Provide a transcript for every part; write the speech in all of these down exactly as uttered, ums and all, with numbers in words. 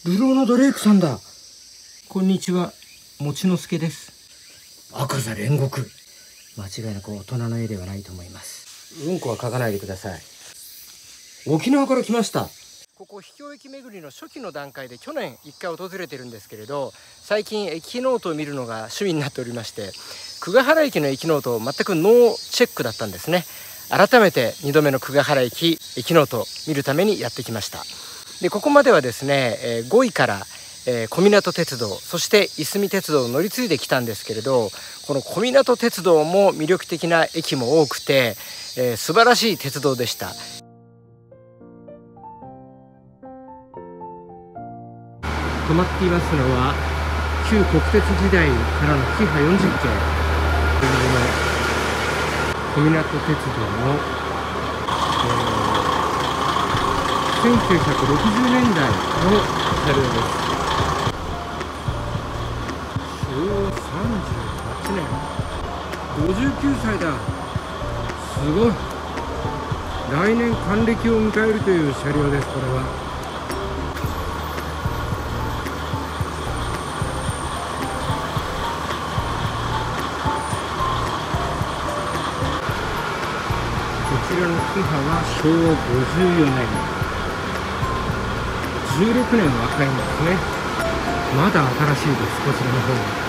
流浪のドレイクさんだ。 こんにちは、もちのすけです。 赤座煉獄。 間違いなく大人の絵ではないと思います。 うんこは描かないでください。沖縄から来ました。 ここ秘境駅巡りの初期の段階で去年一回訪れてるんですけれど、最近駅ノートを見るのが趣味になっておりまして、久我原駅の駅ノートを全くノーチェックだったんですね。改めてにどめの久我原駅駅ノートを見るためにやってきました。でここまではですね、えー、ごいから、えー、小湊鉄道、そしていすみ鉄道を乗り継いできたんですけれど、この小湊鉄道も魅力的な駅も多くて、えー、素晴らしい鉄道でした。止まっていますのは旧国鉄時代からのキハよんじゅっけい小湊鉄道の、えーせんきゅうひゃくろくじゅうねんだいの車両です。しょうわさんじゅうはちねん、ごじゅうきゅうさいだ。すごい。来年還暦を迎えるという車両です。これはこちらのキハはしょうわごじゅうよねん、じゅうろくねん若いんですね。まだ新しいです、こちらの方は。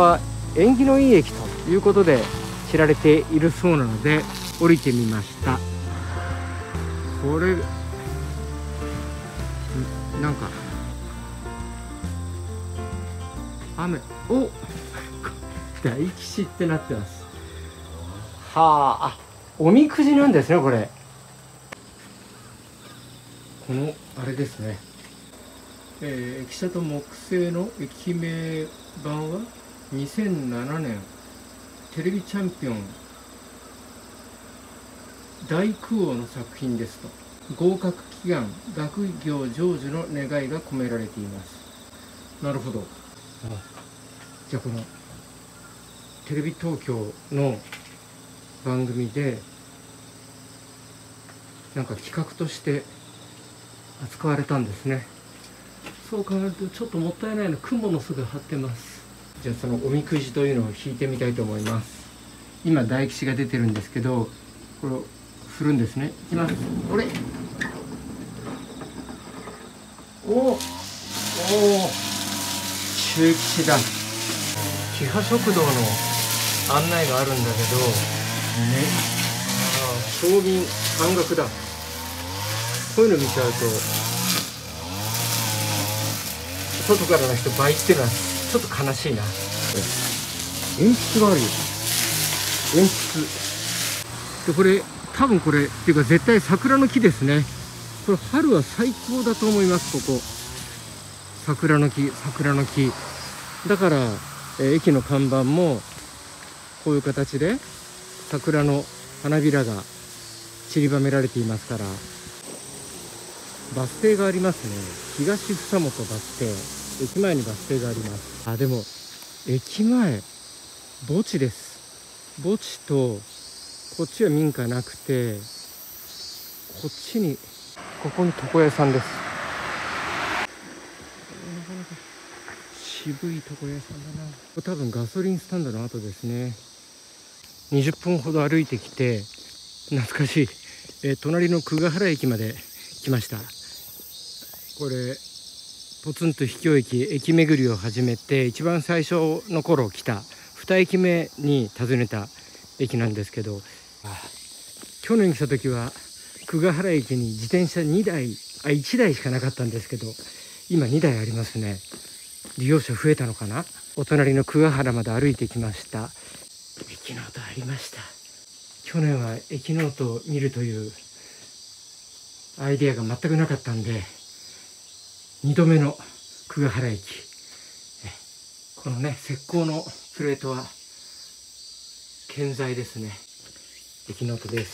は縁起のいい駅ということで知られているそうなので降りてみました。これなんか雨、お大吉ってなってます。はあ、あ、おみくじなんですねこれ。このあれですね、えー、駅舎と木製の駅名版はにせんななねんテレビチャンピオン大工王の作品ですと、合格祈願学業成就の願いが込められています。なるほど。あ、じゃあこのテレビ東京の番組でなんか企画として扱われたんですね。そう考えるとちょっともったいないの、雲の巣が張ってます。じゃあそのおみくじというのを引いてみたいと思います。今大吉が出てるんですけど、これを振るんですね。いきます。これおおお中吉だ。キハ食堂の案内があるんだけどね、ああ賞金半額だ。こういうの見ちゃうと外からの人倍っていうのはちょっと悲しいな。鉛筆があるよ、鉛筆で、これ多分これっていうか絶対桜の木ですね。これ春は最高だと思います。ここ桜の木、桜の木だから、えー、駅の看板もこういう形で桜の花びらが散りばめられていますから。バス停がありますね。東房本バス停、駅前にバス停があります。あ、でも駅前墓地です。墓地とこっちは民家なくて、こっちにここに床屋さんです。渋い床屋さんだな。これ多分ガソリンスタンドの後ですね。にじゅっぷんほど歩いてきて懐かしい、えー、隣の久我原駅まで来ました。これポツンと秘境駅、駅巡りを始めて一番最初の頃来たに駅目に訪ねた駅なんですけど、あ、去年来た時は久我原駅に自転車にだい、あいちだいしかなかったんですけど、今にだいありますね。利用者増えたのかな。お隣の久我原まで歩いてきました。駅ノートありました。去年は駅ノートを見るというアイデアが全くなかったんで、にどめの久我原駅、このね石膏のプレートは健在ですね。駅ノートです。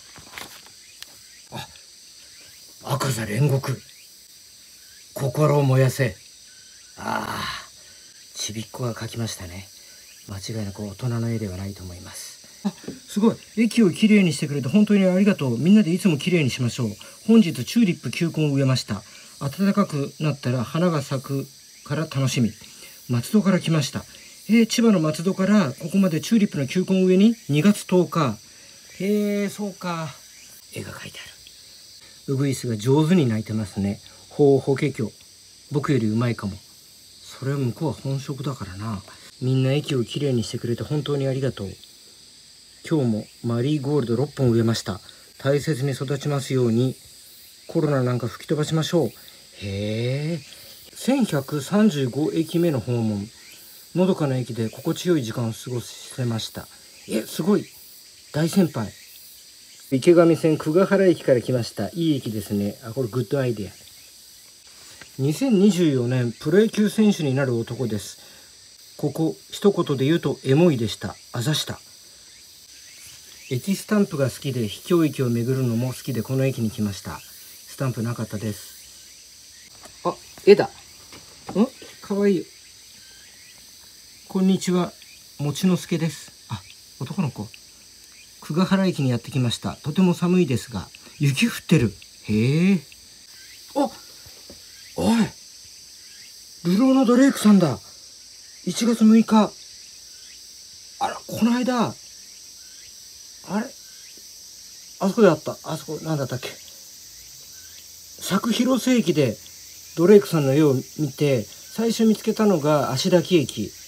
あ、赤座煉獄、心を燃やせ。ああ、ちびっこが描きましたね。間違いなく大人の絵ではないと思います。あ、すごい。駅をきれいにしてくれて本当にありがとう。みんなでいつもきれいにしましょう。本日チューリップ球根を植えました。暖かくなったら花が咲くから楽しみ。松戸から来ました。えー、千葉の松戸からここまでチューリップの球根植えににがつとおか。へえ、そうか。絵が描いてある。ウグイスが上手に鳴いてますね。ほう、法華経。僕よりうまいかも。それは向こうは本職だからな。みんな駅をきれいにしてくれて本当にありがとう。今日もマリーゴールドろっぽん植えました。大切に育ちますように。コロナなんか吹き飛ばしましょう。へえ、せんひゃくさんじゅうご駅目の訪問。のどかな駅で心地よい時間を過ごせました。え、すごい大先輩。池上線久我原駅から来ました。いい駅ですね。あ、これグッドアイデア。にせんにじゅうよねんプロ野球選手になる男です。ここ一言で言うとエモいでした。あざした。駅スタンプが好きで秘境駅を巡るのも好きでこの駅に来ました。スタンプなかったです。あ、絵だ。ん、かわいい。こんにちは、もちのすけです。あ、男の子。久我原駅にやってきました。とても寒いですが雪降ってる。へえ。あ、おい、流浪のドレイクさんだ。いちがつむいか。あら、この間あれ、あそこであった。あそこなんだったっけ。佐久広瀬駅でドレイクさんの絵を見て最初見つけたのが芦滝駅。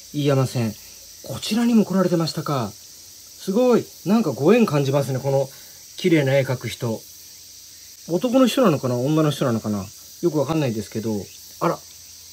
飯山線、こちらにも来られてましたか。すごい、なんかご縁感じますね、この綺麗な絵描く人。男の人なのかな、女の人なのかな、よくわかんないですけど、あら、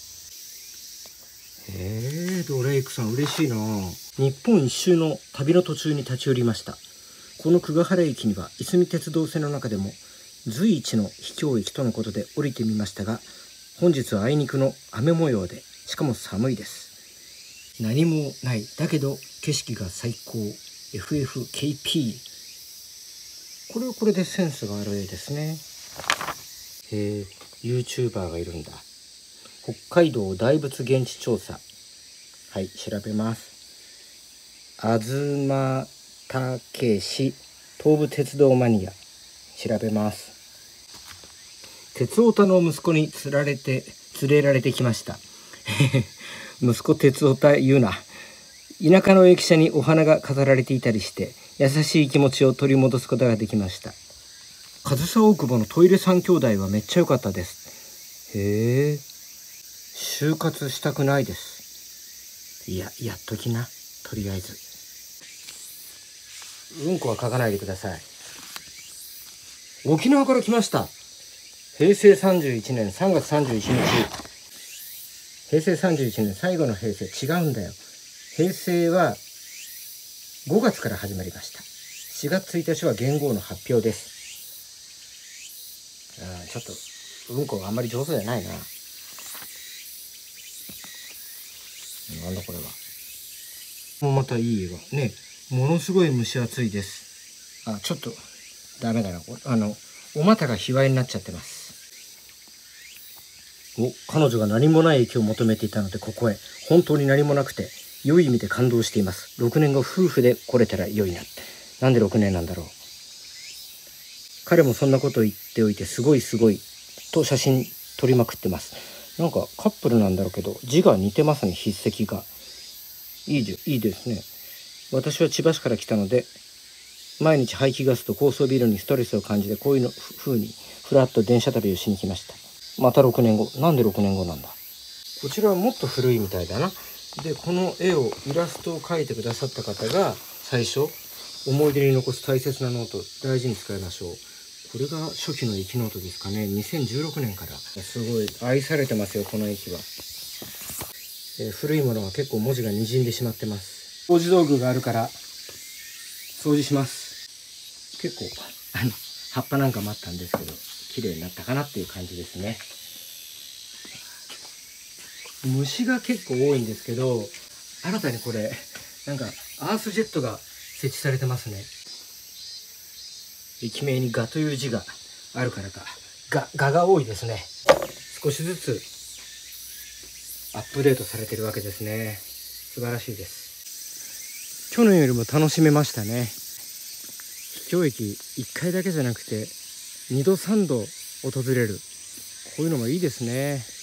へえ、ドレイクさん嬉しいな。日本一周の旅の途中に立ち寄りました。この久我原駅にはいすみ鉄道線の中でも随一の秘境駅とのことで降りてみましたが、本日はあいにくの雨模様で、しかも寒いです。何もない、だけど景色が最高。 エフエフケーピー、 これはこれでセンスがある絵ですね。へえ、 YouTuber がいるんだ。北海道大仏現地調査、はい、調べます。東武史東武鉄道マニア、調べます。鉄オタの息子につられて連れられてきました息子鉄オタ言うな。田舎の駅舎にお花が飾られていたりして優しい気持ちを取り戻すことができました。上総大久保のトイレ三兄弟はめっちゃ良かったです。へえ、就活したくないです。いや、やっときな、とりあえず。うんこは書かないでください。沖縄から来ました。へいせいさんじゅういちねんさんがつさんじゅういちにち。へいせいさんじゅういちねん最後の平成、違うんだよ。平成はごがつから始まりました。しがつついたちは元号の発表です。あ、ちょっとうんこがあんまり上手じゃないな。なんだこれは。もうまたいい絵がね。ものすごい蒸し暑いです。あ、ちょっとダメだな、これ。あのお股が卑猥になっちゃってます。お、彼女が何もない駅を求めていたのでここへ。本当に何もなくて良い意味で感動しています。ろくねんご夫婦で来れたら良いなって。なんでろくねんなんだろう。彼もそんなこと言っておいてすごいすごいと写真撮りまくってます。なんかカップルなんだろうけど字が似てますね、筆跡が。いいじいいですね。私は千葉市から来たので毎日排気ガスと高層ビルにストレスを感じて、こういうの風にふらっと電車旅をしに来ました。またろくねんご。なんでろくねんごなんだ。こちらはもっと古いみたいだな。で、この絵をイラストを描いてくださった方が最初、思い出に残す大切なノート、大事に使いましょう。これが初期の駅ノートですかね。にせんじゅうろくねんから。すごい愛されてますよ、この駅は。えー、古いものは結構文字がにじんでしまってます。掃除道具があるから掃除します。結構あの葉っぱなんかもあったんですけど綺麗になったかなっていう感じですね。虫が結構多いんですけど、新たにこれなんかアースジェットが設置されてますね。駅名にガという字があるからか、ガ、ガが多いですね。少しずつアップデートされてるわけですね。素晴らしいです。去年よりも楽しめましたね。秘境駅いっかいだけじゃなくてにどさんど訪れる、こういうのもいいですね。